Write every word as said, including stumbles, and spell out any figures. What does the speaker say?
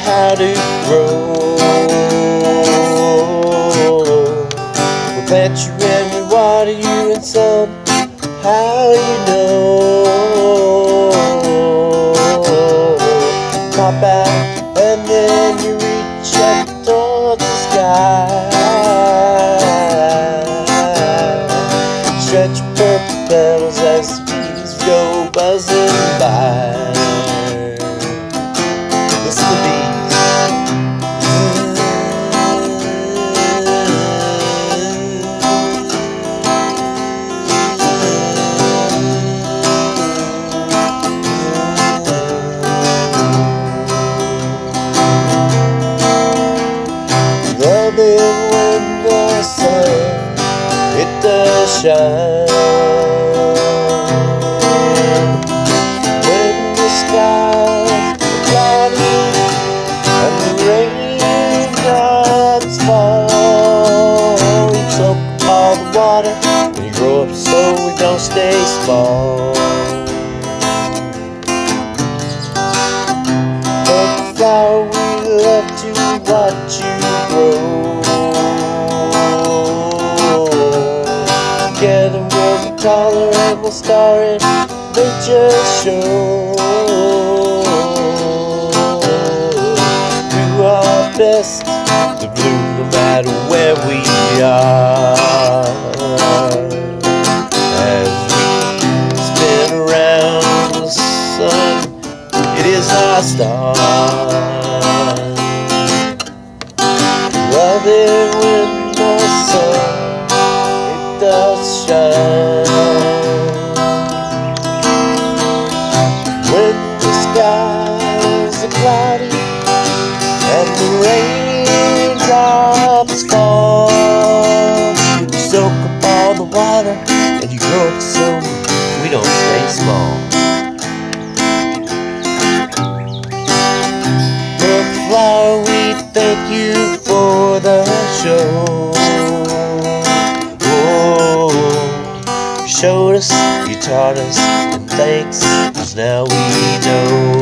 how to grow. We'll plant you and we water you, and somehow you know. Pop out and then you reach up towards the sky. Stretch your purple petals as the bees go buzzing by. Listen to bees. Love it when the sun, it does shine. When the skies are cloudy and the raindrops fall, you soak up all the water and you grow up so we don't stay small. But flower, we love to watch you grow. Together we'll be taller and we'll star in nature's show. Do our best to bloom no matter where we are. As we spin around the sun, it is our star. Love it when the sun, it does shine. When the skies are cloudy and the raindrops fall, you soak up all the water and you grow up so we don't stay small. The flower, we thank you for the show. Oh, you showed us, you taught us, and thanks, 'cause now we know.